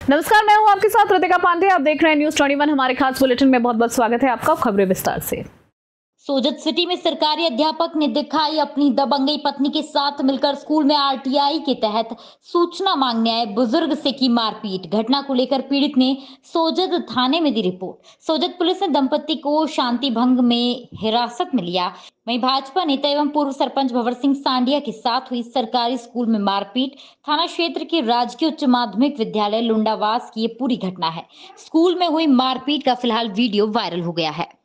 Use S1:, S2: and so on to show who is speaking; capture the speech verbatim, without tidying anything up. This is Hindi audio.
S1: नमस्कार, मैं हूं आपके साथ ऋतिका पांडे। आप देख रहे हैं न्यूज इक्कीस। हमारे खास बुलेटिन में बहुत बहुत स्वागत है आपका। खबरें विस्तार से।
S2: सोजत सिटी में सरकारी अध्यापक ने दिखाई अपनी दबंगई पत्नी के साथ मिलकर स्कूल में आरटीआई के तहत सूचना मांगने आए बुजुर्ग से की मारपीट। घटना को लेकर पीड़ित ने सोजत थाने में दी रिपोर्ट। सोजत पुलिस ने दंपति को शांति भंग में हिरासत में लिया। वहीं भाजपा नेता एवं पूर्व सरपंच भंवर सिंह सांडिया के साथ हुई सरकारी स्कूल में मारपीट। थाना क्षेत्र के राजकीय उच्च माध्यमिक विद्यालय लुंडावास की ये पूरी घटना है। स्कूल में हुई मारपीट का फिलहाल वीडियो वायरल हो गया है।